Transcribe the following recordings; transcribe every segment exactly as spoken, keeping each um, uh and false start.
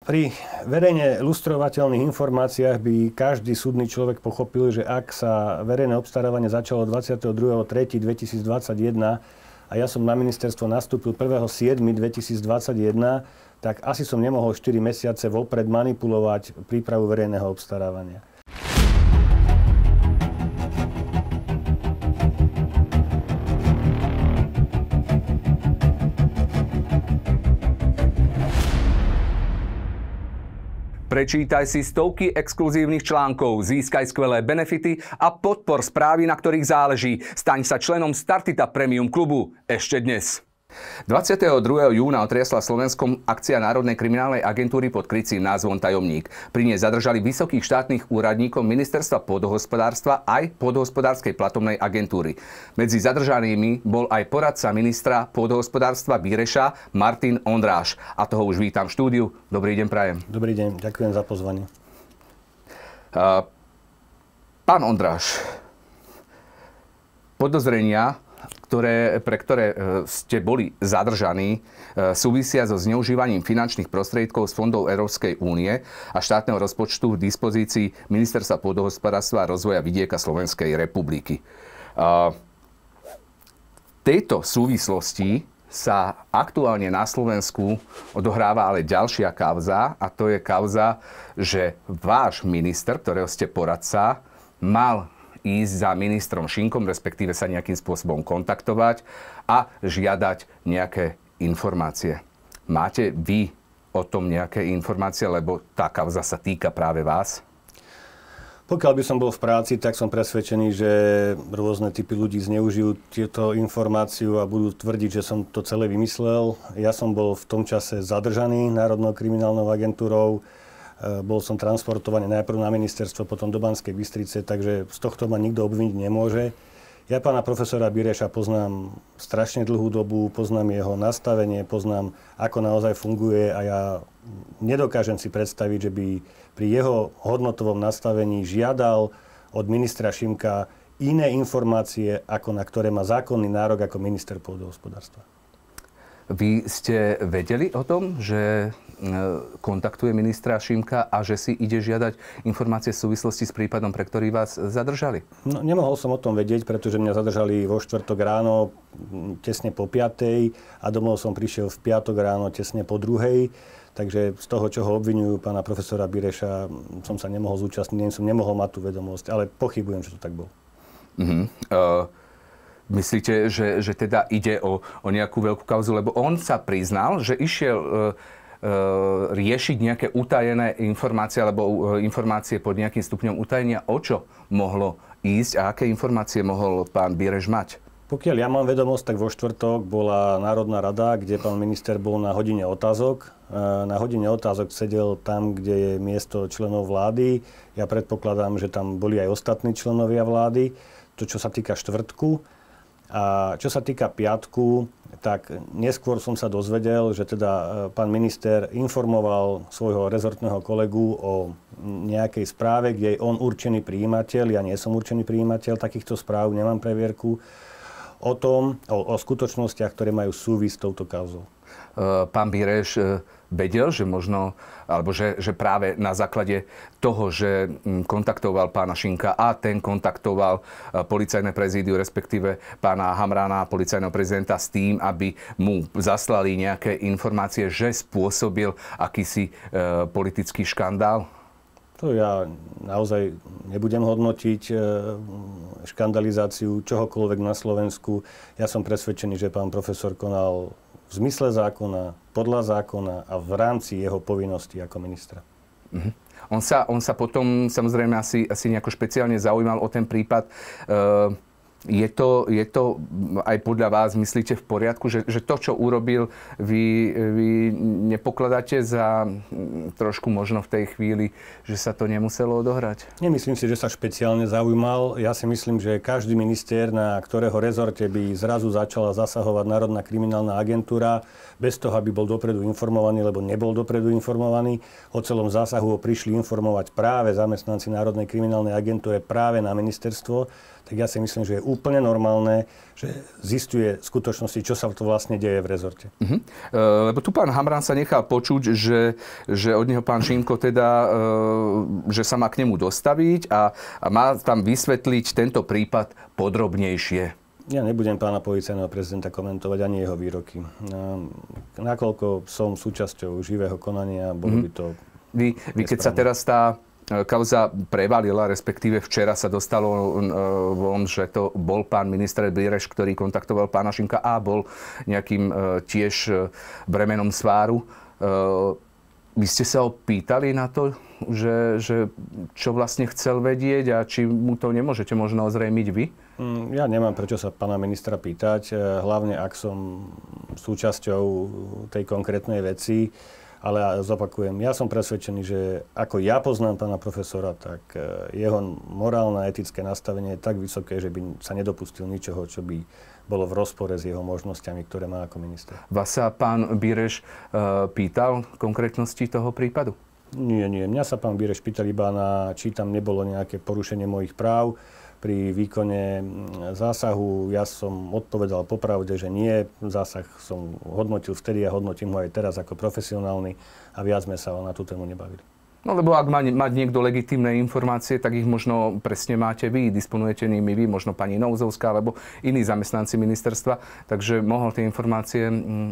Pri verejne lustrovateľných informáciách by každý súdny človek pochopil, že ak sa verejné obstarávanie začalo dvadsiateho druhého tretieho dvetisícdvadsaťjeden a ja som na ministerstvo nastúpil prvého siedmeho dvetisícdvadsaťjeden, tak asi som nemohol štyri mesiace vopred manipulovať prípravu verejného obstarávania. Prečítaj si stovky exkluzívnych článkov, získaj skvelé benefity a podpor správy, na ktorých záleží. Staň sa členom Startita Premium klubu ešte dnes. dvadsiateho druhého júna otriasla Slovenskom akcia Národnej kriminálnej agentúry pod krycím názvom Tajomník. Pri nej zadržali vysokých štátnych úradníkov Ministerstva pôdohospodárstva aj Pôdohospodárskej platobnej agentúry. Medzi zadržanými bol aj poradca ministra pôdohospodárstva Bireša Martin Ondráš. A toho už vítam v štúdiu. Dobrý deň, prajem. Dobrý deň, ďakujem za pozvanie. Uh, pán Ondráš, podozrenia, Ktoré, pre ktoré ste boli zadržaní, súvisia so zneužívaním finančných prostriedkov z fondov Európskej únie a štátneho rozpočtu v dispozícii Ministerstva pôdohospodárstva a rozvoja vidieka Slovenskej republiky. V tejto súvislosti sa aktuálne na Slovensku odohráva ale ďalšia kauza, a to je kauza, že váš minister, ktorého ste poradca, mal ísť za ministrom Šinkom, respektíve sa nejakým spôsobom kontaktovať a žiadať nejaké informácie. Máte vy o tom nejaké informácie, lebo tá kauza sa týka práve vás? Pokiaľ by som bol v práci, tak som presvedčený, že rôzne typy ľudí zneužijú tieto informáciu a budú tvrdiť, že som to celé vymyslel. Ja som bol v tom čase zadržaný Národnou kriminálnou agentúrou. Bol som transportovaný najprv na ministerstvo, potom do Banskej Bystrice, takže z tohto ma nikto obviniť nemôže. Ja pána profesora Bireša poznám strašne dlhú dobu, poznám jeho nastavenie, poznám, ako naozaj funguje a ja nedokážem si predstaviť, že by pri jeho hodnotovom nastavení žiadal od ministra Šimka iné informácie, ako na ktoré má zákonný nárok ako minister pôdohospodárstva. Vy ste vedeli o tom, že kontaktuje ministra Šimka a že si ide žiadať informácie v súvislosti s prípadom, pre ktorý vás zadržali? No, nemohol som o tom vedieť, pretože mňa zadržali vo štvrtok ráno tesne po piatej a domov som prišiel v piatok ráno tesne po druhej. Takže z toho, čo ho obviňujú pána profesora Bireša, som sa nemohol zúčastniť, som nemohol mať tú vedomosť, ale pochybujem, že to tak bolo. Uh-huh. Uh... Myslíte, že, že teda ide o, o nejakú veľkú kauzu? Lebo on sa priznal, že išiel e, e, riešiť nejaké utajené informácie alebo e, informácie pod nejakým stupňom utajenia. O čo mohlo ísť a aké informácie mohol pán Bireš mať? Pokiaľ ja mám vedomosť, tak vo štvrtok bola Národná rada, kde pán minister bol na hodine otázok. E, na hodine otázok sedel tam, kde je miesto členov vlády. Ja predpokladám, že tam boli aj ostatní členovia vlády. To, čo sa týka štvrtku. A čo sa týka piatku, tak neskôr som sa dozvedel, že teda pán minister informoval svojho rezortného kolegu o nejakej správe, kde je on určený prijímateľ, ja nie som určený prijímateľ takýchto správ, nemám previerku, o tom, o, o skutočnostiach, ktoré majú súvisť s touto kauzou. Pán Bireš vedel, že možno, alebo že, že práve na základe toho, že kontaktoval pána Šinka a ten kontaktoval policajné prezídiu, respektíve pána Hamrána, policajného prezidenta, s tým, aby mu zaslali nejaké informácie, že spôsobil akýsi e, politický škandál? To ja naozaj nebudem hodnotiť e, škandalizáciu čohokoľvek na Slovensku. Ja som presvedčený, že pán profesor konal v zmysle zákona, podľa zákona a v rámci jeho povinností ako ministra. Uh-huh. On sa, on sa potom samozrejme asi, asi nejako špeciálne zaujímal o ten prípad. Uh, je, to, je to aj podľa vás, myslíte, v poriadku, že, že to, čo urobil, vy, vy nepokladáte za trošku možno v tej chvíli, že sa to nemuselo odohrať? Nemyslím si, že sa špeciálne zaujímal. Ja si myslím, že každý minister, na ktorého rezorte by zrazu začala zasahovať Národná kriminálna agentúra, bez toho, aby bol dopredu informovaný, lebo nebol dopredu informovaný. O celom zásahu ho prišli informovať práve zamestnanci Národnej kriminálnej agentúry práve na ministerstvo. Tak ja si myslím, že je úplne normálne, že zisťuje v skutočnosti, čo sa to vlastne deje v rezorte. Uh-huh. E, lebo tu pán Hamran sa nechal počuť, že, že od neho pán Šimko teda, e, že sa má k nemu dostaviť a, a má tam vysvetliť tento prípad podrobnejšie. Ja nebudem pána policajného prezidenta komentovať ani jeho výroky. Nakoľko som súčasťou živého konania, bolo by to... Vy, vy keď sa teraz tá kauza prevalila, respektíve včera sa dostalo von, že to bol pán minister Bireš, ktorý kontaktoval pána Šimka a bol nejakým tiež bremenom sváru. Vy ste sa ho pýtali na to, že, že čo vlastne chcel vedieť a či mu to nemôžete možno ozrejmiť vy? Ja nemám prečo sa pána ministra pýtať, hlavne ak som súčasťou tej konkrétnej veci. Ale zopakujem, ja som presvedčený, že ako ja poznám pána profesora, tak jeho morálne a etické nastavenie je tak vysoké, že by sa nedopustil ničoho, čo by bolo v rozpore s jeho možnosťami, ktoré má ako minister. Vás sa pán Bireš uh, pýtal konkrétnosti toho prípadu? Nie, nie. Mňa sa pán Bireš pýtal iba na, či tam nebolo nejaké porušenie mojich práv pri výkone zásahu. Ja som odpovedal popravde, že nie. Zásah som hodnotil vtedy a hodnotím ho aj teraz ako profesionálny a viac sme sa na tú tému nebavili. No lebo ak má mať niekto legitímne informácie, tak ich možno presne máte vy, disponujete nimi vy, možno pani Nouzovská alebo iní zamestnanci ministerstva, takže mohol tie informácie...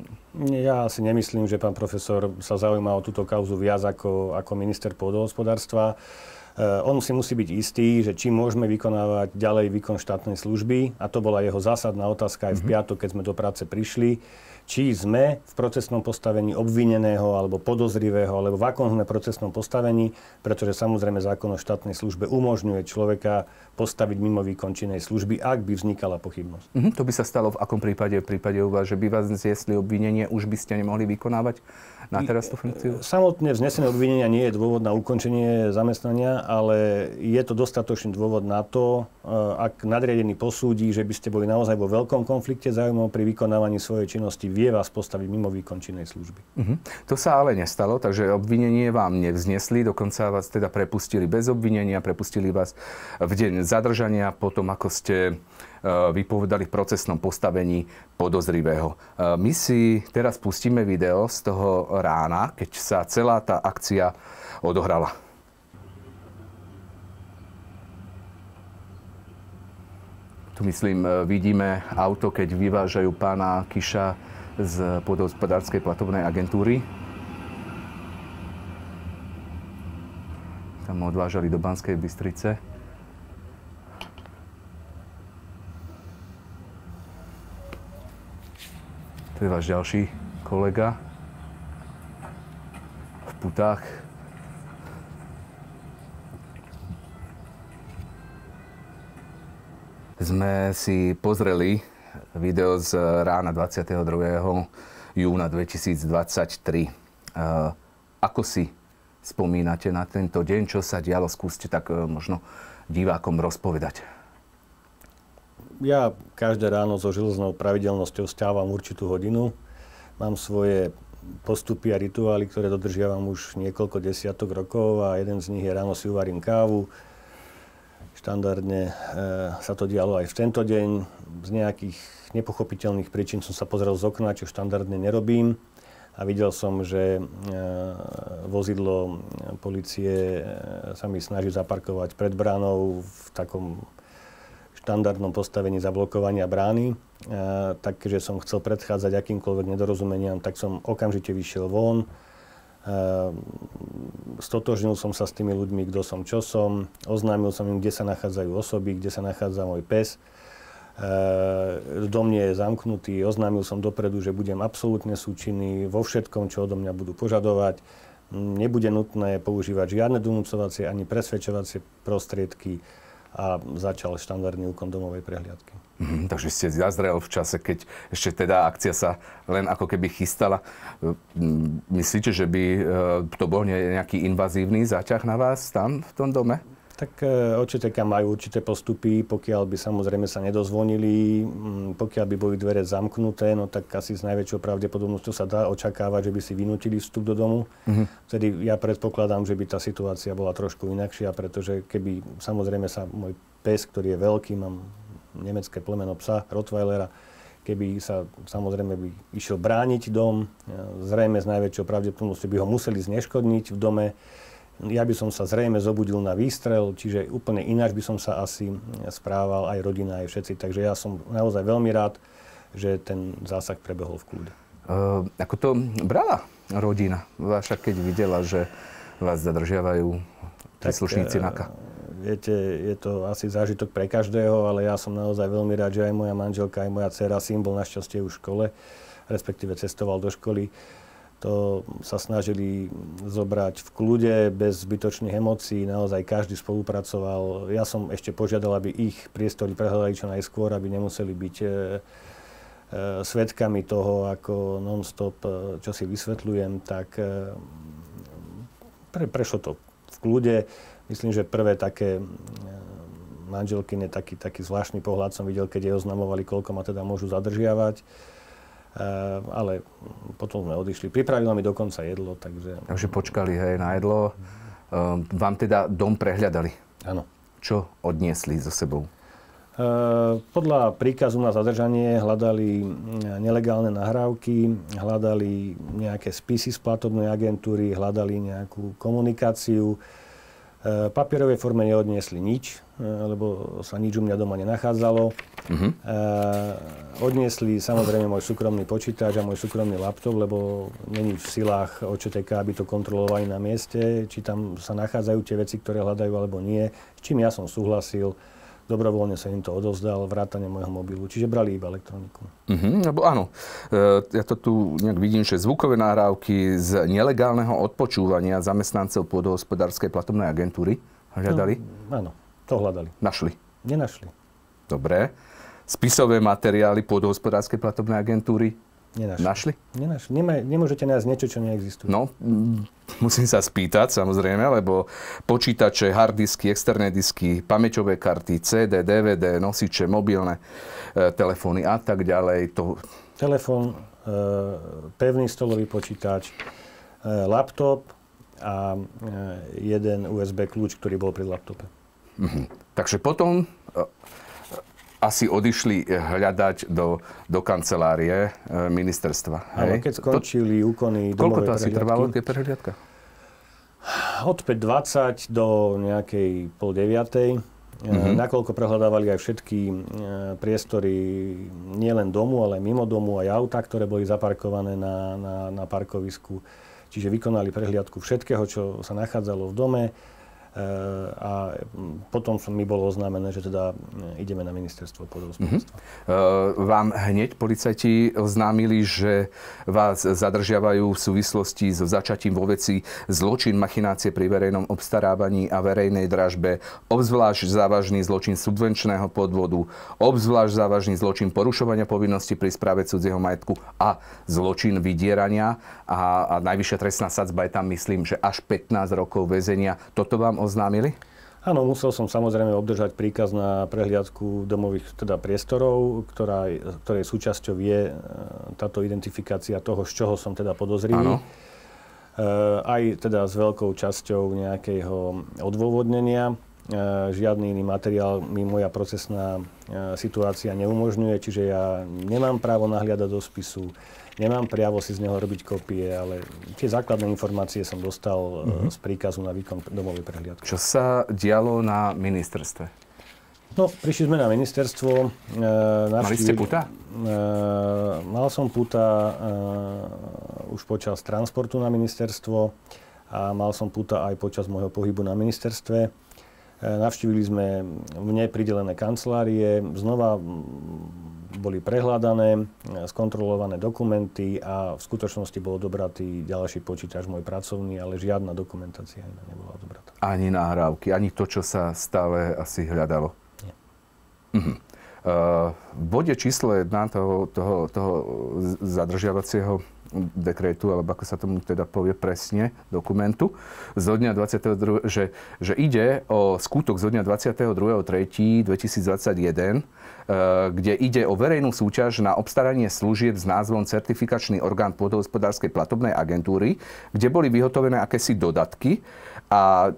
Ja si nemyslím, že pán profesor sa zaujíma o túto kauzu viac ako, ako minister pôdohospodárstva. On si musí byť istý, že či môžeme vykonávať ďalej výkon štátnej služby, a to bola jeho zásadná otázka aj v piatok, keď sme do práce prišli, či sme v procesnom postavení obvineného alebo podozrivého, alebo v akom sme procesnom postavení, pretože samozrejme zákon o štátnej službe umožňuje človeka postaviť mimo výkon činnej služby, ak by vznikala pochybnosť. Mhm, to by sa stalo v akom prípade? V prípade u vás, že by vás zjesli obvinenie, už by ste nemohli vykonávať na teraz tú funkciu? Samotné vznesené obvinenia nie je dôvod na ukončenie zamestnania, ale je to dostatočný dôvod na to, ak nadriadený posúdi, že by ste boli naozaj vo veľkom konflikte záujmov pri vykonávaní svojej činnosti, vie vás postaviť mimo výkon činnej služby. Uh-huh. To sa ale nestalo, takže obvinenie vám nevznesli, dokonca vás teda prepustili bez obvinenia, prepustili vás v deň zadržania, potom ako ste vypovedali v procesnom postavení podozrivého. My si teraz pustíme video z toho rána, keď sa celá tá akcia odohrala. Tu myslím, vidíme auto, keď vyvážajú pána Kiša z pôdohospodárskej platobnej agentúry. Tam odvážali do Banskej Bystrice. To je váš ďalší kolega v putách. Sme si pozreli video z rána dvadsiateho druhého júna dvetisícdvadsaťtri. Ako si spomínate na tento deň? Čo sa dialo? Skúste tak možno divákom rozpovedať. Ja každé ráno so železnou pravidelnosťou vstávam určitú hodinu. Mám svoje postupy a rituály, ktoré dodržiavam už niekoľko desiatok rokov a jeden z nich je ráno si uvarím kávu. Štandardne e, sa to dialo aj v tento deň. Z nejakých nepochopiteľných príčin som sa pozrel z okna, čo štandardne nerobím. A videl som, že e, vozidlo polície sa mi snaží zaparkovať pred bránou v takom štandardnom postavení zablokovania brány, e, takže som chcel predchádzať akýmkoľvek nedorozumeniam, tak som okamžite vyšiel von. E, stotožnil som sa s tými ľuďmi, kto som, čo som, oznámil som im, kde sa nachádzajú osoby, kde sa nachádza môj pes. E, dom nie je zamknutý, oznámil som dopredu, že budem absolútne súčinný vo všetkom, čo odo mňa budú požadovať. Nebude nutné používať žiadne donúcovacie ani presvedčovacie prostriedky. A začal štandardný úkon domovej prehliadky. Mm, takže ste zazrel v čase, keď ešte teda akcia sa len ako keby chystala. Myslíte, že by to bol nejaký invazívny záťah na vás tam v tom dome? Tak očeteka majú určité postupy, pokiaľ by samozrejme sa nedozvonili, pokiaľ by boli dvere zamknuté, no tak asi s najväčšou pravdepodobnosťou sa dá očakávať, že by si vynútili vstup do domu. Mm-hmm. Vtedy ja predpokladám, že by tá situácia bola trošku inakšia, pretože keby samozrejme sa môj pes, ktorý je veľký, mám nemecké plemeno psa, Rottweilera, keby sa samozrejme by išiel brániť dom, zrejme s najväčšou pravdepodobnosťou by ho museli zneškodniť v dome. Ja by som sa zrejme zobudil na výstrel, čiže úplne ináč by som sa asi správal, aj rodina, aj všetci. Takže ja som naozaj veľmi rád, že ten zásah prebehol v kľude. Uh, ako to brala rodina vaša, keď videla, že vás zadržiavajú príslušníci NAKA? Viete, je to asi zážitok pre každého, ale ja som naozaj veľmi rád, že aj moja manželka, aj moja dcera, syn bol našťastie už v škole, respektíve cestoval do školy. To sa snažili zobrať v kľude, bez zbytočných emócií, naozaj každý spolupracoval. Ja som ešte požiadal, aby ich priestory prehľadali čo najskôr, aby nemuseli byť e, e, svedkami toho, ako non-stop, e, čo si vysvetľujem, tak e, pre, prešlo to v kľude. Myslím, že prvé také manželkyne, taký, taký zvláštny pohľad som videl, keď jej oznamovali, koľko ma teda môžu zadržiavať. Uh, ale potom sme odišli. Pripravila mi dokonca jedlo, takže... Takže počkali, hej, na jedlo. Uh, vám teda dom prehľadali? Áno. Čo odniesli so sebou? Uh, podľa príkazu na zadržanie hľadali nelegálne nahrávky, hľadali nejaké spisy z platobnej agentúry, hľadali nejakú komunikáciu. V papierovej forme neodniesli nič, lebo sa nič u mňa doma nenachádzalo. Uh-huh. Odniesli samozrejme môj súkromný počítač a môj súkromný laptop, lebo není v silách ó č té ká, aby to kontrolovali na mieste, či tam sa nachádzajú tie veci, ktoré hľadajú alebo nie. S čím ja som súhlasil. Dobrovoľne sa im to odovzdal, vrátane môjho mobilu. Čiže brali iba elektroniku. Uh-huh, lebo áno, e, ja to tu nejak vidím, že zvukové nahrávky z nelegálneho odpočúvania zamestnancov pôdohospodárskej platobnej agentúry hľadali? No, áno, to hľadali. Našli? Nenašli. Dobre. Spisové materiály pôdohospodárskej platobnej agentúry? Nenašli. Našli? Nenašli. Nemá, nemôžete nájsť niečo, čo neexistuje. No, musím sa spýtať, samozrejme, lebo počítače, harddisky, externé disky, pamäťové karty, cé dé, dé vé dé, nosiče, mobilné e, telefóny a tak ďalej. To... Telefón, e, pevný stolový počítač, e, laptop a e, jeden ú es bé kľúč, ktorý bol pri laptope. Mhm. Takže potom... E, asi odišli hľadať do, do kancelárie e, ministerstva. Áno, keď skončili to, úkony domovej prehliadky. Koľko to asi trvalo, tie prehliadka? Od päť dvadsať do nejakej pol deviatej. Mm-hmm. Nakoľko prehľadávali aj všetky e, priestory nielen domu, ale mimo domu, aj autá, ktoré boli zaparkované na, na, na parkovisku. Čiže vykonali prehliadku všetkého, čo sa nachádzalo v dome. A potom mi bolo oznámené, že teda ideme na ministerstvo pôdohospodárstva. Uh-huh. Vám hneď policajti oznámili, že vás zadržiavajú v súvislosti so začatím vo veci zločin machinácie pri verejnom obstarávaní a verejnej dražbe, obzvlášť závažný zločin subvenčného podvodu, obzvlášť závažný zločin porušovania povinnosti pri správe cudzieho majetku a zločin vydierania. A, a najvyššia trestná sadzba je tam, myslím, že až pätnásť rokov väzenia. Toto vám oznámili? Áno, musel som samozrejme obdržať príkaz na prehliadku domových teda priestorov, ktorá, ktorej súčasťou je táto identifikácia toho, z čoho som teda podozrivý. Áno. Aj teda s veľkou časťou nejakého odôvodnenia. Žiadny iný materiál mi moja procesná situácia neumožňuje, čiže ja nemám právo nahliadať do spisu. Nemám právo si z neho robiť kopie, ale tie základné informácie som dostal mm-hmm. z príkazu na výkon domovej prehliadky. Čo sa dialo na ministerstve? No, prišli sme na ministerstvo. E, Mali ste puta? E, mal som puta e, už počas transportu na ministerstvo a mal som puta aj počas môjho pohybu na ministerstve. E, navštívili sme mne pridelené kancelárie, znova boli prehľadané, skontrolované dokumenty a v skutočnosti bol odobratý ďalší počítač môj pracovný, ale žiadna dokumentácia nebola odobratá. Ani nahrávky, ani to, čo sa stále asi hľadalo? Nie. Uh-huh. Uh, v bode číslo jedna toho, toho, toho zadržiavacieho dekrétu, alebo ako sa tomu teda povie presne, dokumentu, zo dňa dvadsiateho druhého že, že ide o skutok zo dňa dvadsiateho druhého tretieho dvetisícdvadsaťjeden, kde ide o verejnú súťaž na obstaranie služieb s názvom Certifikačný orgán pôdohospodárskej platobnej agentúry, kde boli vyhotovené akési dodatky a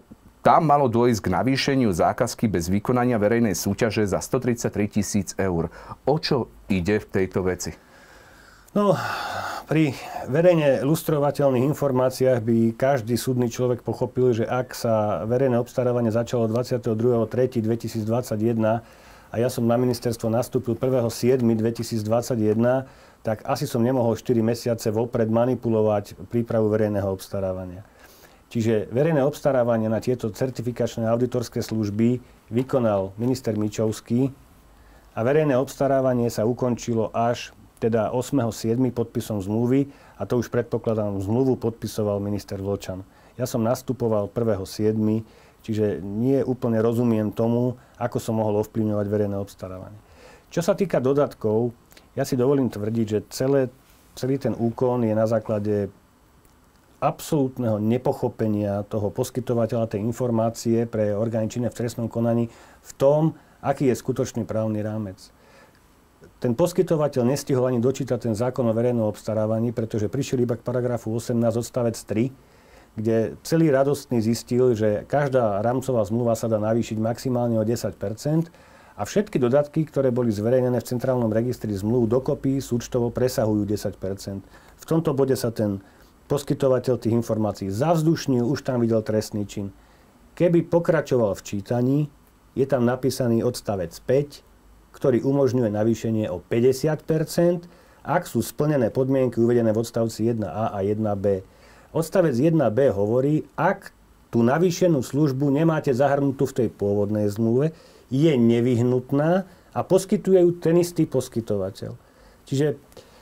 tam malo dôjsť k navýšeniu zákazky bez vykonania verejnej súťaže za stotridsaťtri tisíc eur. O čo ide v tejto veci? No, pri verejne lustrovateľných informáciách by každý súdny človek pochopil, že ak sa verejné obstarávanie začalo dvadsiateho druhého tretieho dvetisícdvadsaťjeden a ja som na ministerstvo nastúpil prvého siedmeho dvetisícdvadsaťjeden, tak asi som nemohol štyri mesiace vopred manipulovať prípravu verejného obstarávania. Čiže verejné obstarávanie na tieto certifikačné auditorské služby vykonal minister Mičovský a verejné obstarávanie sa ukončilo až teda ôsmeho siedmeho podpisom zmluvy a to už predpokladám, zmluvu podpisoval minister Vlčan. Ja som nastupoval prvého siedmeho čiže nie úplne rozumiem tomu, ako som mohol ovplyvňovať verejné obstarávanie. Čo sa týka dodatkov, ja si dovolím tvrdiť, že celé, celý ten úkon je na základe absolútneho nepochopenia toho poskytovateľa tej informácie pre orgány činné v trestnom konaní v tom, aký je skutočný právny rámec. Ten poskytovateľ nestihol ani dočítať ten zákon o verejnom obstarávaní, pretože prišiel iba k paragrafu osemnásť odstavec tri, kde celý radostný zistil, že každá rámcová zmluva sa dá navýšiť maximálne o desať percent a všetky dodatky, ktoré boli zverejnené v centrálnom registri zmluv dokopy súčtovo presahujú desať percent. V tomto bode sa ten poskytovateľ tých informácií zavzdušnil, už tam videl trestný čin. Keby pokračoval v čítaní, je tam napísaný odstavec päť, ktorý umožňuje navýšenie o päťdesiat percent, ak sú splnené podmienky uvedené v odstavci jedna a a jedna bé. Odstavec jedna bé hovorí, ak tú navýšenú službu nemáte zahrnutú v tej pôvodnej zmluve, je nevyhnutná a poskytuje ju ten istý poskytovateľ. Čiže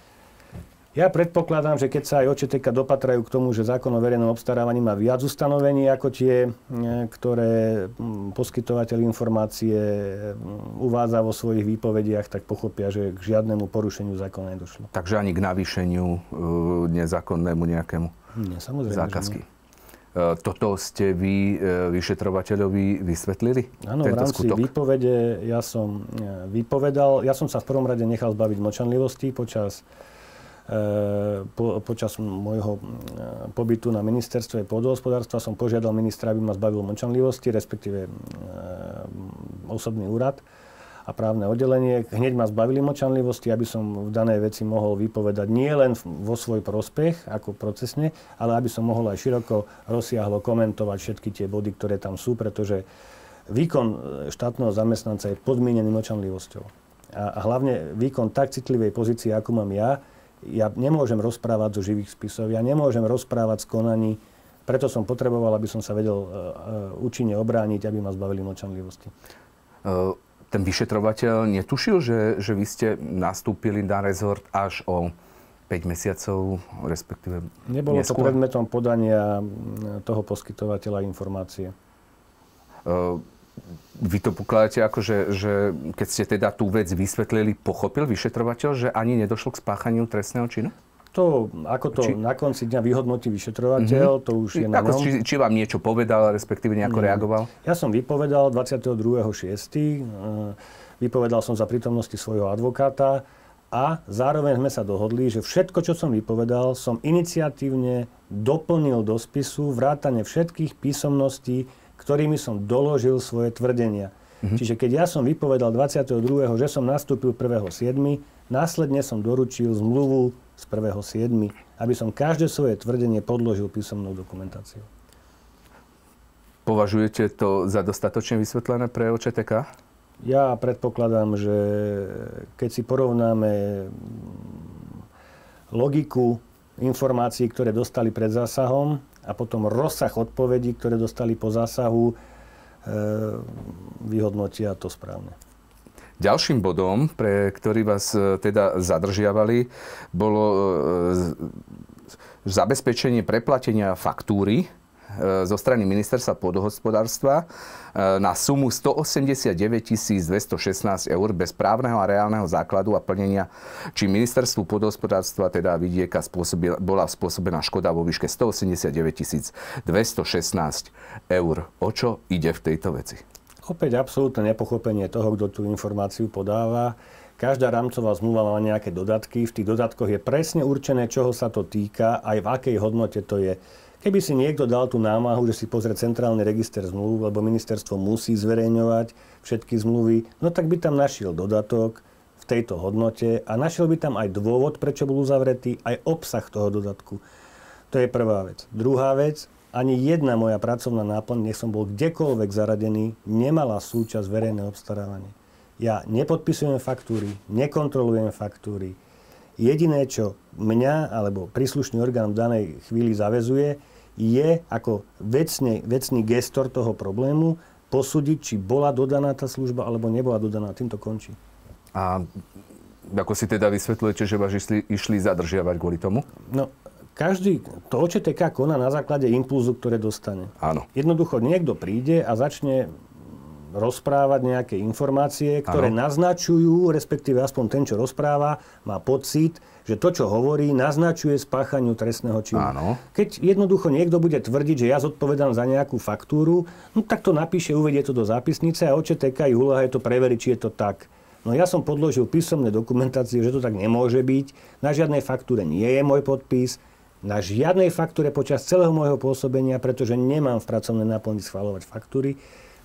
ja predpokladám, že keď sa aj ó č té ká dopatrajú k tomu, že zákon o verejnom obstarávaní má viac ustanovení ako tie, ktoré poskytovateľ informácie uvádza vo svojich výpovediach, tak pochopia, že k žiadnemu porušeniu zákona nedošlo. Takže ani k navýšeniu e, nezákonnému nejakému Nie, samozrejme, zákazky. Toto ste vy vyšetrovateľovi vysvetlili? Áno, v rámci skutok? výpovede ja som vypovedal, ja som sa v prvom rade nechal zbaviť mlčanlivosti počas Po, počas môjho pobytu na ministerstve pôdohospodárstva som požiadal ministra, aby ma zbavil mlčanlivosti, respektíve e, osobný úrad a právne oddelenie. Hneď ma zbavili mlčanlivosti, aby som v danej veci mohol vypovedať nie len vo svoj prospech, ako procesne, ale aby som mohol aj široko rozsiahlo komentovať všetky tie body, ktoré tam sú, pretože výkon štátneho zamestnanca je podmienený mlčanlivosťou. A, a hlavne výkon tak citlivej pozície, ako mám ja, ja nemôžem rozprávať zo živých spisov, ja nemôžem rozprávať z konaní, preto som potreboval, aby som sa vedel uh, uh, účinne obrániť, aby ma zbavili mlčanlivosti. Uh, ten vyšetrovateľ netušil, že, že vy ste nastúpili na rezort až o päť mesiacov, respektíve Nebolo neskôr? to predmetom podania toho poskytovateľa informácie. Uh, Vy to pokladáte ako, že, že keď ste teda tú vec vysvetlili, pochopil vyšetrovateľ, že ani nedošlo k spáchaniu trestného činu? To, ako to či... na konci dňa vyhodnotí vyšetrovateľ, mm-hmm. to už je na ako, ňom. Či, či vám niečo povedal, respektíve nejako mm. reagoval? Ja som vypovedal dvadsiateho druhého šiesteho Vypovedal som za prítomnosti svojho advokáta a zároveň sme sa dohodli, že všetko, čo som vypovedal, som iniciatívne doplnil do spisu vrátane všetkých písomností, ktorými som doložil svoje tvrdenia. Mm-hmm. Čiže keď ja som vypovedal dvadsiateho druhého že som nastúpil prvého siedmeho následne som doručil zmluvu z prvého siedmeho aby som každé svoje tvrdenie podložil písomnou dokumentáciou. Považujete to za dostatočne vysvetlené pre ó č té ká? Ja predpokladám, že keď si porovnáme logiku informácií, ktoré dostali pred zásahom a potom rozsah odpovedí, ktoré dostali po zásahu, e, vyhodnotia to správne. Ďalším bodom, pre ktorý vás teda zadržiavali, bolo zabezpečenie preplatenia faktúry zo strany ministerstva pôdohospodárstva na sumu stoosemdesiatdeväť tisíc dvestošestnásť eur bez právneho a reálneho základu a plnenia, či ministerstvu pôdohospodárstva teda vidieka spôsobila, bola spôsobená škoda vo výške stoosemdesiatdeväť tisíc dvestošestnásť eur. O čo ide v tejto veci? Opäť absolútne nepochopenie toho, kto tú informáciu podáva. Každá rámcová zmluva má nejaké dodatky. V tých dodatkoch je presne určené, čoho sa to týka, aj v akej hodnote to je. Keby si niekto dal tú námahu, že si pozrie centrálny register zmluv, lebo ministerstvo musí zverejňovať všetky zmluvy, no tak by tam našiel dodatok v tejto hodnote a našiel by tam aj dôvod, prečo bol uzavretý, aj obsah toho dodatku. To je prvá vec. Druhá vec, ani jedna moja pracovná náplň, nech som bol kdekoľvek zaradený, nemala súčasť verejného obstarávania. Ja nepodpisujem faktúry, nekontrolujem faktúry. Jediné, čo mňa alebo príslušný orgán v danej chvíli zaväzuje, je ako vecne, vecný gestor toho problému posúdiť, či bola dodaná tá služba, alebo nebola dodaná. Tým to končí. A ako si teda vysvetľujete, že vás išli, išli zadržiavať kvôli tomu? No, každý, to ó čé té ká koná na základe impulzu, ktoré dostane. Áno. Jednoducho niekto príde a začne rozprávať nejaké informácie, ktoré ano. naznačujú, respektíve aspoň ten, čo rozpráva, má pocit, že to, čo hovorí, naznačuje spáchaniu trestného činu. Áno. Keď jednoducho niekto bude tvrdiť, že ja zodpovedám za nejakú faktúru, no tak to napíše, uvedie to do zápisnice a ó čé té ká ich úloha je to preveriť, či je to tak. No ja som podložil písomné dokumentácie, že to tak nemôže byť. Na žiadnej faktúre nie je môj podpis. Na žiadnej faktúre počas celého môjho pôsobenia, pretože nemám v pracovnej náplni schvaľovať faktúry.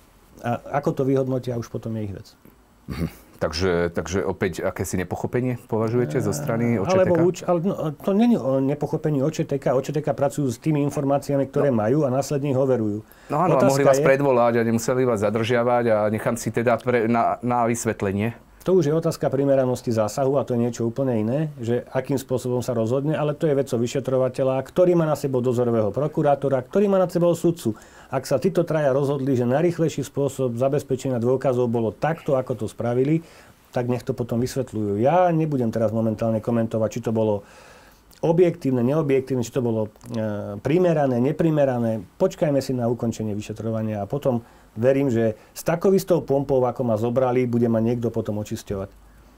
A ako to vyhodnotia, už potom je ich vec. Mhm. Takže, takže opäť akési nepochopenie považujete zo strany ó čé té ká? Alebo uč, ale no, to nie je o nepochopení ó čé té ká. ó čé té ká pracujú s tými informáciami, ktoré no. majú a následne ich overujú. No áno, a mohli vás je, predvolať a nemuseli vás zadržiavať a nechám si teda pre, na, na vysvetlenie. To už je otázka primeranosti zásahu a to je niečo úplne iné, že akým spôsobom sa rozhodne, ale to je vecou vyšetrovateľa, ktorý má na sebou dozorového prokurátora, ktorý má na sebou sudcu. Ak sa títo traja rozhodli, že najrýchlejší spôsob zabezpečenia dôkazov bolo takto, ako to spravili, tak nech to potom vysvetľujú. Ja nebudem teraz momentálne komentovať, či to bolo objektívne, neobjektívne, či to bolo e, primerané, neprimerané. Počkajme si na ukončenie vyšetrovania a potom verím, že s takou istou pompou, ako ma zobrali, bude ma niekto potom očisťovať.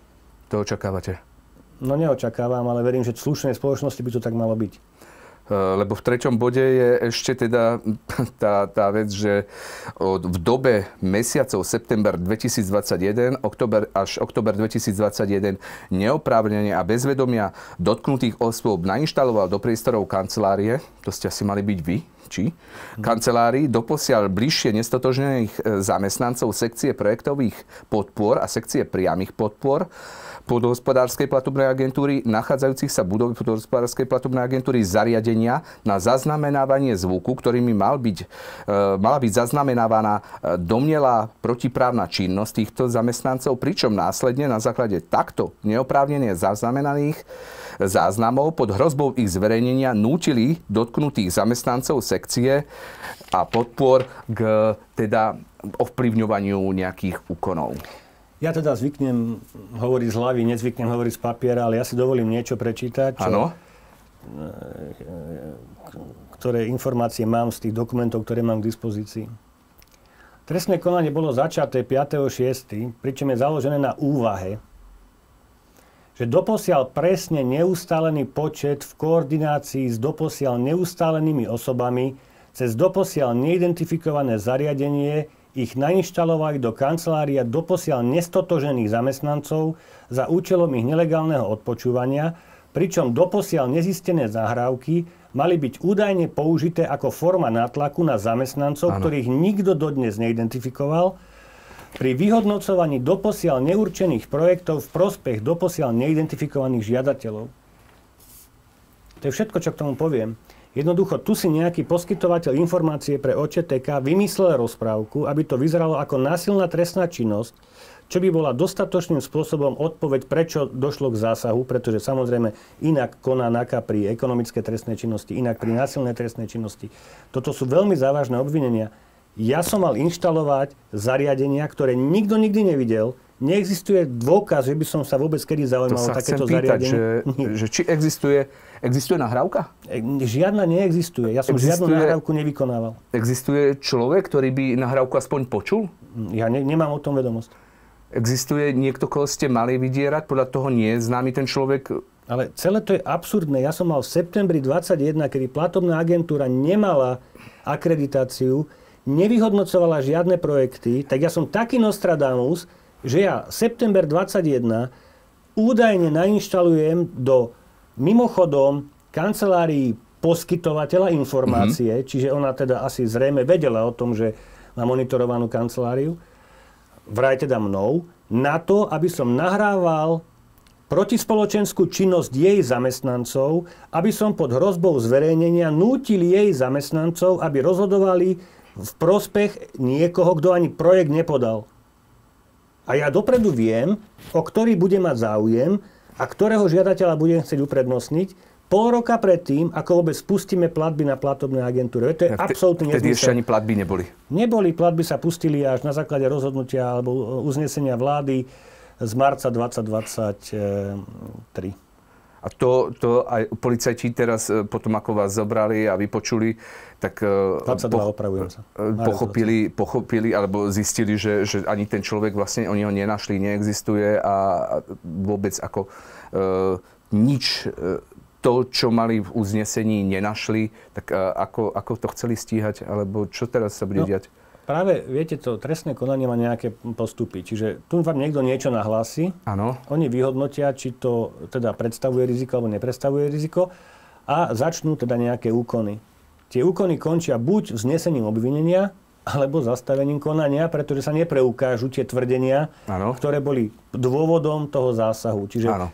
To očakávate? No neočakávam, ale verím, že v slušnej spoločnosti by to tak malo byť. Lebo v treťom bode je ešte teda tá, tá vec, že od, v dobe mesiacov september dvetisícdvadsaťjeden október, až október dvetisícdvadsaťjeden neoprávnene a bez vedomia dotknutých osôb nainštaloval do priestorov kancelárie, to ste asi mali byť vy, či? Kancelárii doposiaľ bližšie nestotožnených zamestnancov sekcie projektových podpor a sekcie priamych podpor podhospodárskej platobnej agentúry, nachádzajúcich sa budovy podhospodárskej platobnej agentúry zariadenia na zaznamenávanie zvuku, ktorými mal byť, e, mala byť zaznamenávaná domnelá protiprávna činnosť týchto zamestnancov, pričom následne na základe takto neoprávnene zaznamenaných záznamov pod hrozbou ich zverejnenia nútili dotknutých zamestnancov sekcie a podpor k teda ovplyvňovaniu nejakých úkonov. Ja teda zvyknem hovoriť z hlavy, nezvyknem hovoriť z papiera, ale ja si dovolím niečo prečítať, čo, ktoré informácie mám z tých dokumentov, ktoré mám k dispozícii. Trestné konanie bolo začaté piateho šiesteho pričom je založené na úvahe, že doposiaľ presne neustálený počet v koordinácii s doposiaľ neustálenými osobami cez doposiaľ neidentifikované zariadenie ich nainštalovali do kancelária doposiaľ nestotožených zamestnancov za účelom ich nelegálneho odpočúvania, pričom doposiaľ nezistené zahrávky mali byť údajne použité ako forma nátlaku na zamestnancov, ano. ktorých nikto dodnes neidentifikoval, pri vyhodnocovaní doposiaľ neurčených projektov v prospech doposiaľ neidentifikovaných žiadateľov. To je všetko, čo k tomu poviem. Jednoducho, tu si nejaký poskytovateľ informácie pre ó čé té ká vymyslel rozprávku, aby to vyzeralo ako násilná trestná činnosť, čo by bola dostatočným spôsobom odpoveď, prečo došlo k zásahu, pretože samozrejme inak koná NAKA pri ekonomické trestnej činnosti, inak pri násilnej trestnej činnosti. Toto sú veľmi závažné obvinenia. Ja som mal inštalovať zariadenia, ktoré nikto nikdy nevidel. Neexistuje dôkaz, že by som sa vôbec kedy zaujímal o takéto zariadenie. Že, že či existuje, existuje nahrávka? Žiadna neexistuje. Ja som existuje, žiadnu nahrávku nevykonával. Existuje človek, ktorý by nahrávku aspoň počul? Ja ne, nemám o tom vedomosť. Existuje niekto, koho ste mali vydierať? Podľa toho nie je známy ten človek? Ale celé to je absurdné. Ja som mal v septembri dvadsaťjeden, kedy platobná agentúra nemala akreditáciu, nevyhodnocovala žiadne projekty, tak ja som taký Nostradamus, že ja september dvadsaťjeden údajne nainštalujem do mimochodom kancelárií poskytovateľa informácie, mm-hmm. čiže ona teda asi zrejme vedela o tom, že má monitorovanú kanceláriu, vraj teda mnou, na to, aby som nahrával protispoločenskú činnosť jej zamestnancov, aby som pod hrozbou zverejnenia nútil jej zamestnancov, aby rozhodovali v prospech niekoho, kto ani projekt nepodal. A ja dopredu viem, o ktorý bude mať záujem a ktorého žiadateľa budem chcieť uprednostniť, pol roka predtým, ako vôbec spustíme platby na platobné agentúre. To je absolútne nezmysel. Vtedy ešte ani platby neboli. Neboli, platby sa pustili až na základe rozhodnutia alebo uznesenia vlády z marca dvadsať dvadsaťtri. A to, to aj policajti teraz, potom ako vás zobrali a vypočuli, tak dvadsaťdva, opravujem sa. Pochopili, pochopili alebo zistili, že, že ani ten človek vlastne, oni ho nenašli, neexistuje a vôbec ako e, nič e, to, čo mali v uznesení, nenašli, tak ako, ako to chceli stíhať, alebo čo teraz sa bude no, diať? Práve, viete, to trestné konanie má nejaké postupy. Čiže tu vám niekto niečo nahlási, áno. Oni vyhodnotia, či to teda predstavuje riziko, alebo nepredstavuje riziko a začnú teda nejaké úkony. Tie úkony končia buď vznesením obvinenia, alebo zastavením konania, pretože sa nepreukážu tie tvrdenia, áno. Ktoré boli dôvodom toho zásahu. Čiže áno.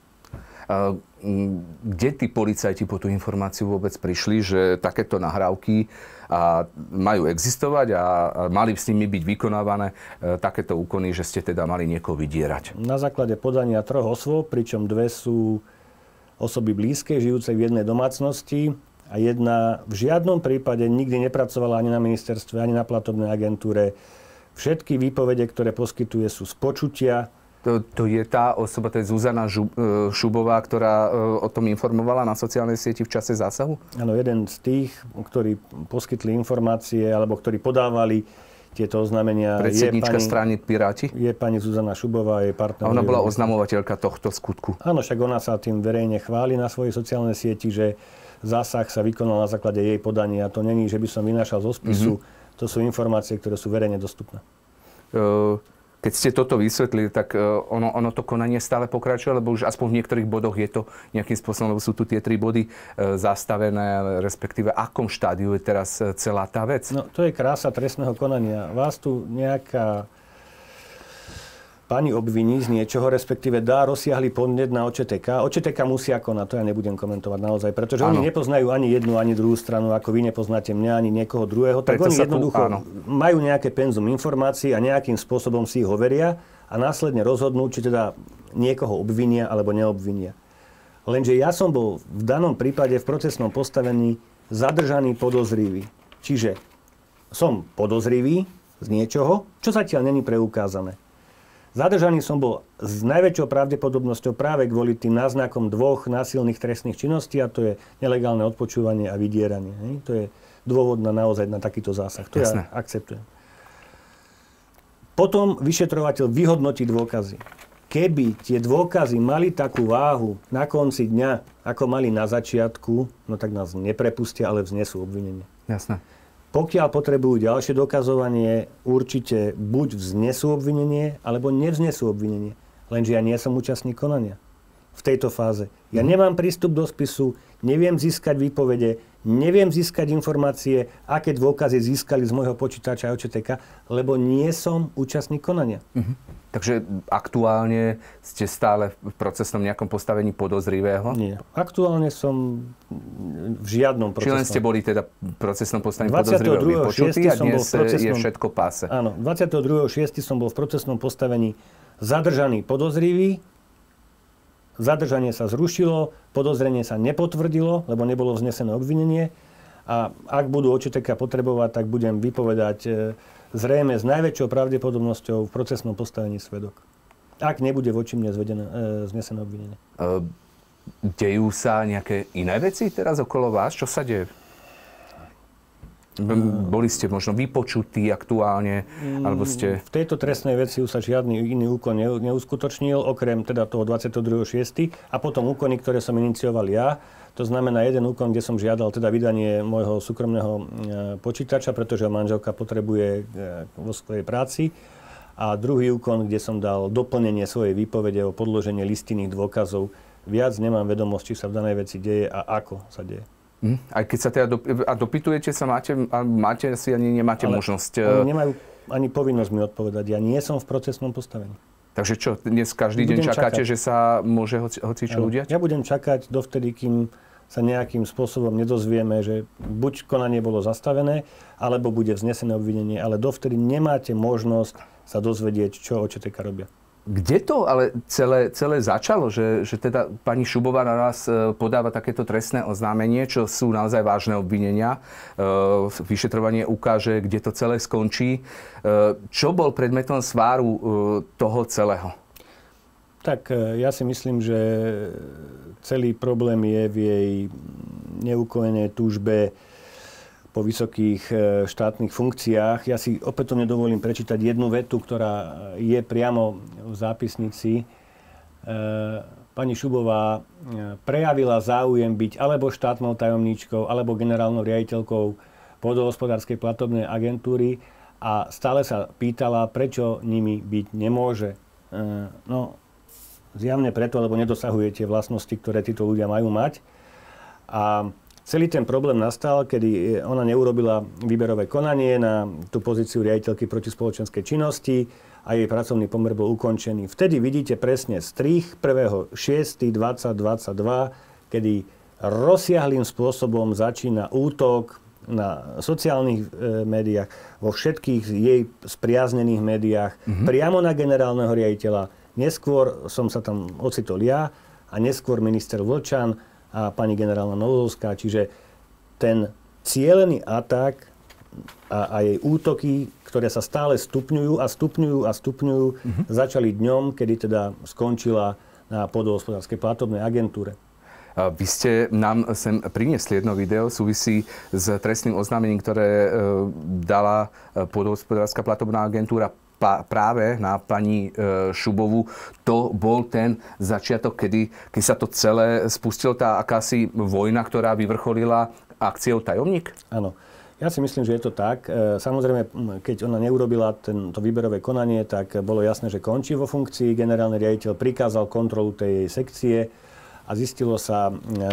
Kde tí policajti po tú informáciu vôbec prišli, že takéto nahrávky a majú existovať a mali s nimi byť vykonávané e, takéto úkony, že ste teda mali niekoho vydierať? Na základe podania troch osôb, pričom dve sú osoby blízke, žijúce v jednej domácnosti a jedna v žiadnom prípade nikdy nepracovala ani na ministerstve, ani na platobnej agentúre. Všetky výpovede, ktoré poskytuje, sú z počutia. To, to je tá osoba, to je Zuzana Žu, Šubová, ktorá o tom informovala na sociálnej sieti v čase zásahu? Áno, jeden z tých, ktorí poskytli informácie, alebo ktorí podávali tieto oznámenia. Predsednička strany Piráti? Je pani Zuzana Šubová, je partner. A ona bola oznamovateľka tohto skutku? Áno, však ona sa tým verejne chváli na svojej sociálnej sieti, že zásah sa vykonal na základe jej podania. To není, že by som vynášal zo spisu. Mm-hmm. To sú informácie, ktoré sú verejne dostupné. Uh... Keď ste toto vysvetlili, tak ono, ono to konanie stále pokračuje, lebo už aspoň v niektorých bodoch je to nejakým spôsobom, lebo sú tu tie tri body e, zastavené, respektíve v akom štádiu je teraz celá tá vec? No, to je krása trestného konania. Vás tu nejaká pani obviní z niečoho, respektíve dá rozsiahly podnet na ó čé té ká. ó čé té ká musia konať, to ja nebudem komentovať naozaj, pretože áno. Oni nepoznajú ani jednu, ani druhú stranu, ako vy nepoznáte mňa, ani niekoho druhého. Tak Preto oni jednoducho tu, majú nejaké penzum informácií a nejakým spôsobom si ich overia a následne rozhodnú, či teda niekoho obvinia alebo neobvinia. Lenže ja som bol v danom prípade v procesnom postavení zadržaný podozrivý. Čiže som podozrivý z niečoho, čo zatiaľ není preukázané. Zadržaný som bol s najväčšou pravdepodobnosťou práve kvôli tým náznakom dvoch násilných trestných činností a to je nelegálne odpočúvanie a vydieranie. Hej? To je dôvod na naozaj na takýto zásah. To Jasné. Ja akceptujem. Potom vyšetrovateľ vyhodnotí dôkazy. Keby tie dôkazy mali takú váhu na konci dňa, ako mali na začiatku, no tak nás neprepustia, ale vznesú obvinenie. Jasné. Pokiaľ potrebujú ďalšie dokazovanie, určite buď vznesú obvinenie, alebo nevznesú obvinenie. Lenže ja nie som účastník konania v tejto fáze. Ja nemám prístup do spisu, neviem získať výpovede, neviem získať informácie, aké dôkazy získali z môjho počítača ó čé té ká, lebo nie som účastník konania. Mhm. Takže aktuálne ste stále v procesnom nejakom postavení podozrivého? Nie. Aktuálne som v žiadnom procesnom. Či len ste boli teda v procesnom postavení podozrivého vypočutí a dnes procesnom... je všetko páse? Áno. dvadsiateho druhého šiesteho som bol v procesnom postavení zadržaný podozrivý. Zadržanie sa zrušilo, podozrenie sa nepotvrdilo, lebo nebolo vznesené obvinenie. A ak budú ó čé té ká potrebovať, tak budem vypovedať zrejme s najväčšou pravdepodobnosťou v procesnom postavení svedok. Ak nebude voči mne zvedené, e, znesené obvinenie. Uh, dejú sa nejaké iné veci teraz okolo vás? Čo sa deje? Boli ste možno vypočutí aktuálne, alebo ste... V tejto trestnej veci už sa žiadny iný úkon neuskutočnil, okrem teda toho dvadsiateho druhého šiesteho a potom úkony, ktoré som inicioval ja. To znamená jeden úkon, kde som žiadal teda vydanie môjho súkromného počítača, pretože ho manželka potrebuje vo svojej práci. A druhý úkon, kde som dal doplnenie svojej výpovede o podloženie listinných dôkazov. Viac nemám vedomosť, či sa v danej veci deje a ako sa deje. Hm? Aj keď sa teda do, a dopytujete sa, máte, máte asi ani nemáte Ale možnosť... Oni nemajú ani povinnosť mi odpovedať. Ja nie som v procesnom postavení. Takže čo, dnes každý budem deň čakáte, čakať. že sa môže hoci, hoci čo udiať? Ja budem čakať dovtedy, kým sa nejakým spôsobom nedozvieme, že buď konanie bolo zastavené, alebo bude vznesené obvinenie, ale dovtedy nemáte možnosť sa dozvedieť, čo ó č té ká robia. Kde to ale celé, celé začalo, že, že teda pani Šubová na nás podáva takéto trestné oznámenie, čo sú naozaj vážne obvinenia. Vyšetrovanie ukáže, kde to celé skončí. Čo bol predmetom sváru toho celého? Tak ja si myslím, že celý problém je v jej neukojenej túžbe po vysokých štátnych funkciách. Ja si opätovne dovolím prečítať jednu vetu, ktorá je priamo v zápisnici. Pani Šubová prejavila záujem byť alebo štátnou tajomníčkou, alebo generálnou riaditeľkou pôdohospodárskej platobnej agentúry a stále sa pýtala, prečo nimi byť nemôže. No, zjavne preto, lebo nedosahuje tie vlastnosti, ktoré títo ľudia majú mať. A celý ten problém nastal, kedy ona neurobila výberové konanie na tú pozíciu riaditeľky protispoločenskej činnosti a jej pracovný pomer bol ukončený. Vtedy vidíte presne strih prvého šiesteho dvedsať-dvadsaťdva, kedy rozsiahlým spôsobom začína útok na sociálnych e, médiách, vo všetkých jej spriaznených médiách, mm-hmm. priamo na generálneho riaditeľa. Neskôr som sa tam ocitol ja a neskôr minister Vlčan a pani generálna Novozovská. Čiže ten cielený atak a, a jej útoky, ktoré sa stále stupňujú a stupňujú a stupňujú, mm-hmm. začali dňom, kedy teda skončila na pôdohospodárskej platobnej agentúre. Vy ste nám sem priniesli jedno video, súvisí s trestným oznámením, ktoré dala pôdohospodárska platobná agentúra práve na pani Šubovu. To bol ten začiatok, kedy, keď sa to celé spustilo, tá akási vojna, ktorá vyvrcholila akciou Tajomník? Áno. Ja si myslím, že je to tak. Samozrejme, keď ona neurobila to výberové konanie, tak bolo jasné, že končí vo funkcii. Generálny riaditeľ prikázal kontrolu tej jej sekcie a zistilo sa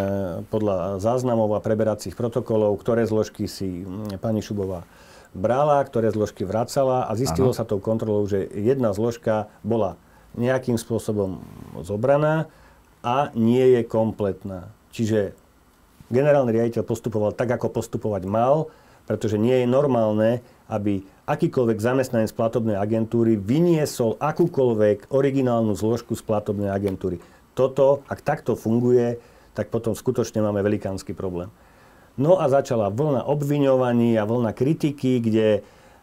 podľa záznamov a preberacích protokolov, ktoré zložky si pani Šubová brala, ktoré zložky vracala a zistilo ano. sa tou kontrolou, že jedna zložka bola nejakým spôsobom zobraná a nie je kompletná. Čiže generálny riaditeľ postupoval tak, ako postupovať mal, pretože nie je normálne, aby akýkoľvek zamestnanec platobnej agentúry vyniesol akúkoľvek originálnu zložku z platobnej agentúry. Toto, ak takto funguje, tak potom skutočne máme velikánsky problém. No a začala vlna obviňovaní a vlna kritiky, kde e,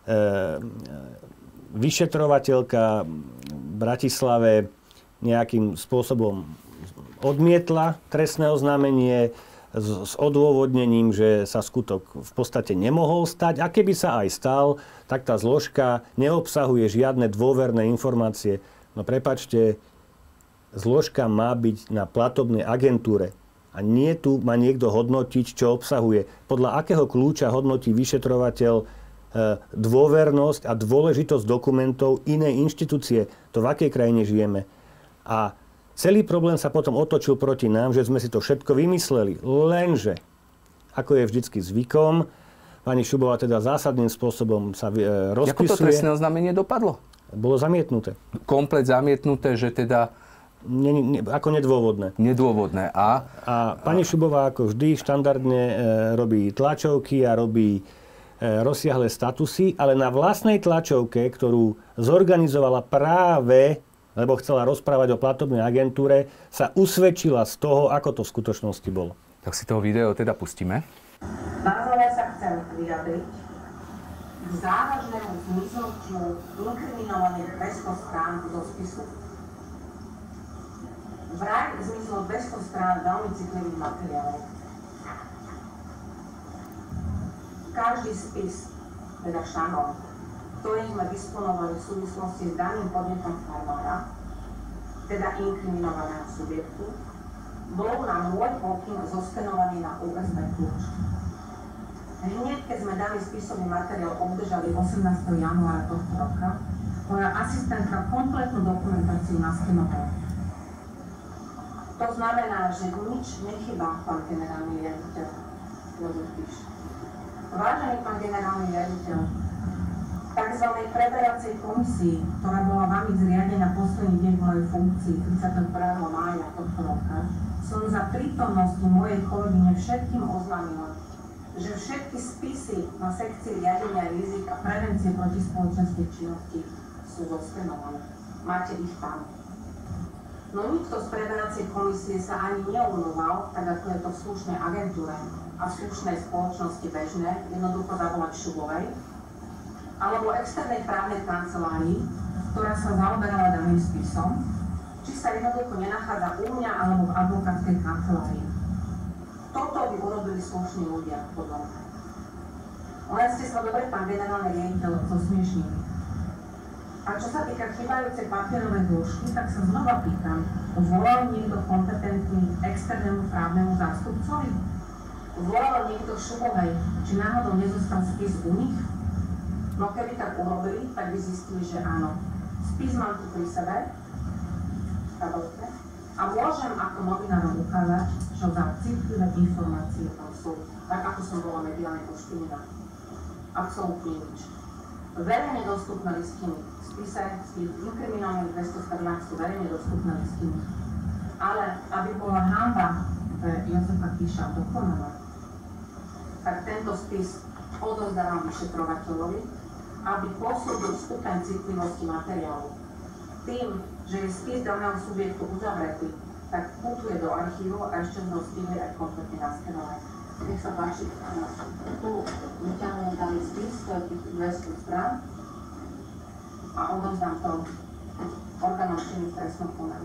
vyšetrovateľka v Bratislave nejakým spôsobom odmietla trestné oznámenie s, s odôvodnením, že sa skutok v podstate nemohol stať. A keby sa aj stal, tak tá zložka neobsahuje žiadne dôverné informácie. No prepáčte, zložka má byť na platobnej agentúre. A nie tu má niekto hodnotiť, čo obsahuje. Podľa akého kľúča hodnotí vyšetrovateľ e, dôvernosť a dôležitosť dokumentov inej inštitúcie. To v akej krajine žijeme. A celý problém sa potom otočil proti nám, že sme si to všetko vymysleli. Lenže, ako je vždycky zvykom, pani Šubová teda zásadným spôsobom sa e, rozpisuje. Ako to trestné oznámenie dopadlo? Bolo zamietnuté. Komplet zamietnuté, že teda... Nie, nie, ako nedôvodné. Nedôvodné. A? A pani Šubová ako vždy štandardne e, robí tlačovky a robí e, rozsiahle statusy, ale na vlastnej tlačovke, ktorú zorganizovala práve, lebo chcela rozprávať o platobnej agentúre, sa usvedčila z toho, ako to v skutočnosti bolo. Tak si toho video teda pustíme. Na záver sa chcem vyjadriť k závažnému zmiznutiu inkriminovaných dvesto strán zo spisu. Vraj zmizlo dvesto strán veľmi citlivých materiálov. Každý spis, teda šanón, ktorý sme disponovali v súvislosti s daným podnetom farmára, teda inkriminovaného subjektu, bol na môj pokyn zoskenovaný na ú es bé kľúč. Hneď, keď sme daný spisový materiál obdržali osemnásteho januára tohto roka, moja asistentka kompletnú dokumentáciu naskenovala. To znamená, že nič nechybá, pán generálny riaditeľ. Jozef píše. Vážený pán generálny riaditeľ, tzv. Preberacej komisii, ktorá bola vami zriadená posledný deň mojej funkcii tridsiateho prvého mája tohto roka, som za prítomnosti mojej kolegyne všetkým oznámila, že všetky spisy na sekcii riadenia rizik a prevencie protispoločenskej činnosti sú zoskenované. Máte ich tam. No nikto z preberacej komisie sa ani neunoval, tak ako je to v slušnej agentúre a v slušnej spoločnosti bežné, jednoducho zavolať Šubovej, alebo externej právnej kancelárii, ktorá sa zaoberala daným spisom, či sa jednoducho nenachádza u mňa alebo v advokátskej kancelárii. Toto by urobili slušní ľudia, podľa mňa. Len ste sa dobre, pán generálny riaditeľ, zosmiešnili. A čo sa týka chýbajúcej papierovej dĺžky, tak sa znova pýtam, volal niekto kompetentný externému právnemu zástupcovi? Volal niekto Šubovej, či náhodou nezostal spis u nich? No keby tak urobili, tak by zistili, že áno. Spis mám tu pri sebe, v kabelke, a môžem ako novinárom ukázať, že za citlivé informácie tam sú, tak ako som bola mediálne poštenená. Absolútne nič. Verejne dostupné listiny, v spise s inkriminálnym dvestoštrnásť sú verejne dostupné listiny. Ale aby bola hanba pre Jozefa Kiša dokonaná, tak tento spis odovzdávam vyšetrovateľovi, aby posúdil stupeň citlivosti materiálu. Tým, že je spis daného subjektu uzavretý, tak putuje do archívu a ešte sme ho stihli aj kompletne naskenovať. Nech sa páči, tu vyťahujem daný spis, to je tých dvesto strán a odovzdám to orgánom činným v trestnom konaní.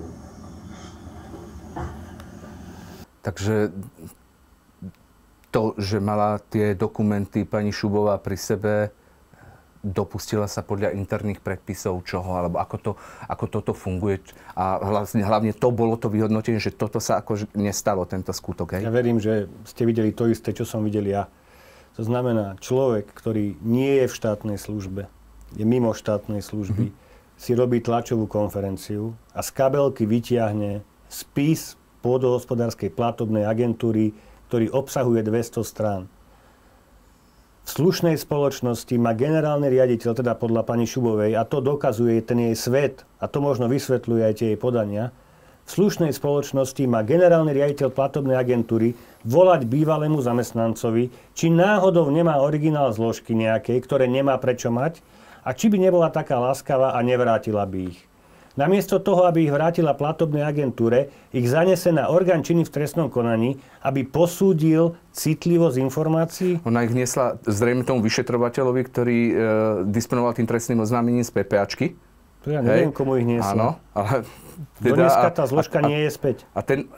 Takže to, že mala tie dokumenty pani Šubová pri sebe, dopustila sa podľa interných predpisov čoho, alebo ako, to, ako toto funguje. A hlavne, hlavne to bolo to vyhodnotenie, že toto sa ako nestalo, tento skutok. Hej? Ja verím, že ste videli to isté, čo som videl ja. To znamená, človek, ktorý nie je v štátnej službe, je mimo štátnej služby, mm-hmm. si robí tlačovú konferenciu a z kabelky vytiahne spis pôdohospodárskej platobnej agentúry, ktorý obsahuje dvesto strán. V slušnej spoločnosti má generálny riaditeľ, teda podľa pani Šubovej, a to dokazuje ten jej svet, a to možno vysvetľuje aj tie jej podania, v slušnej spoločnosti má generálny riaditeľ platobnej agentúry volať bývalému zamestnancovi, či náhodou nemá originál zložky nejakej, ktoré nemá prečo mať, a či by nebola taká láskavá a nevrátila by ich. Namiesto toho, aby ich vrátila platobnej agentúre, ich zanese na orgán činný v trestnom konaní, aby posúdil citlivosť informácií. Ona ich niesla zrejme tomu vyšetrovateľovi, ktorý e, disponoval tým trestným oznámením z PPAčky. To ja neviem, Hej. komu ich niesla. Áno, ale... Teda, Do dneska tá zložka a, a, nie je späť. A, ten,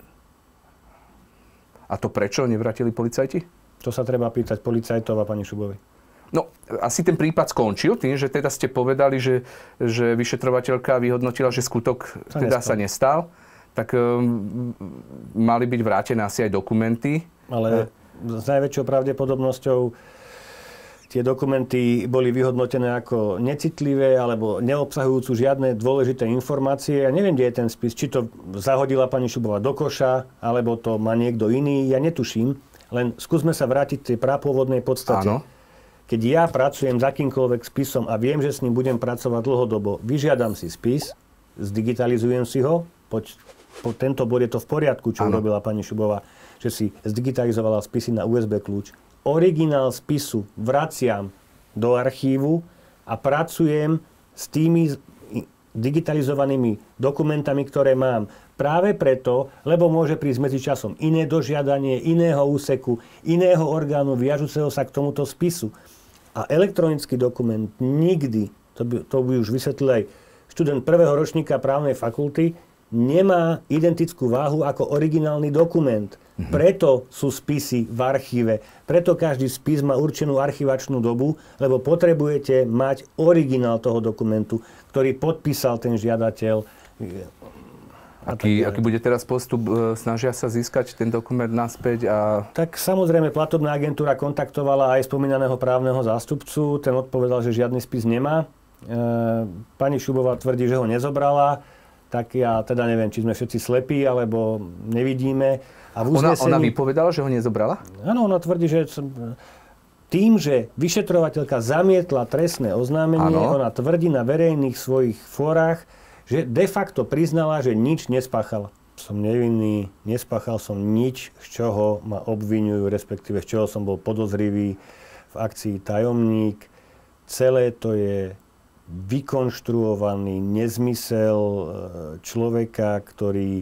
a to prečo nevrátili policajti? To sa treba pýtať policajtov a pani Šubovej. No, asi ten prípad skončil tým, že teda ste povedali, že, že vyšetrovateľka vyhodnotila, že skutok sa teda nestal. sa nestal. Tak um, mali byť vrátené asi aj dokumenty. Ale s najväčšou pravdepodobnosťou tie dokumenty boli vyhodnotené ako necitlivé alebo neobsahujúcu žiadne dôležité informácie. Ja neviem, kde je ten spis. Či to zahodila pani Šubová do koša, alebo to má niekto iný. Ja netuším. Len skúsme sa vrátiť k tej prapôvodnej podstate. Áno. Keď ja pracujem s akýmkoľvek spisom a viem, že s ním budem pracovať dlhodobo, vyžiadam si spis, zdigitalizujem si ho, poď, po tento bod je to v poriadku, čo ano. urobila pani Šubová, že si zdigitalizovala spisy na ú es bé kľúč. Originál spisu vraciam do archívu a pracujem s tými digitalizovanými dokumentami, ktoré mám. Práve preto, lebo môže prísť medzičasom iné dožiadanie, iného úseku, iného orgánu viažúceho sa k tomuto spisu. A elektronický dokument nikdy, to by, to by už vysvetlil aj študent prvého ročníka právnej fakulty, nemá identickú váhu ako originálny dokument. Mhm. Preto sú spisy v archíve. Preto každý spis má určenú archivačnú dobu, lebo potrebujete mať originál toho dokumentu, ktorý podpísal ten žiadateľ. Aký, aký bude teraz postup? Snažia sa získať ten dokument naspäť? A... Tak samozrejme, platobná agentúra kontaktovala aj spomínaného právneho zástupcu. Ten odpovedal, že žiadny spis nemá. E, pani Šubová tvrdí, že ho nezobrala. tak ja teda neviem, či sme všetci slepí, alebo nevidíme. A v uznesení... ona, ona vypovedala, že ho nezobrala? Áno, ona tvrdí, že tým, že vyšetrovateľka zamietla trestné oznámenie, ano. Ona tvrdí na verejných svojich fórach, že de facto priznala, že nič nespáchala. Som nevinný, nespáchal som nič, z čoho ma obviňujú, respektíve z čoho som bol podozrivý v akcii Tajomník. Celé to je vykonštruovaný nezmysel človeka, ktorý e,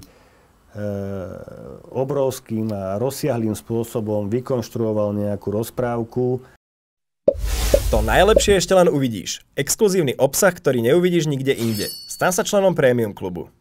obrovským a rozsiahlým spôsobom vykonštruoval nejakú rozprávku. To najlepšie ešte len uvidíš. Exkluzívny obsah, ktorý neuvidíš nikde inde. Stan sa členom Premium klubu.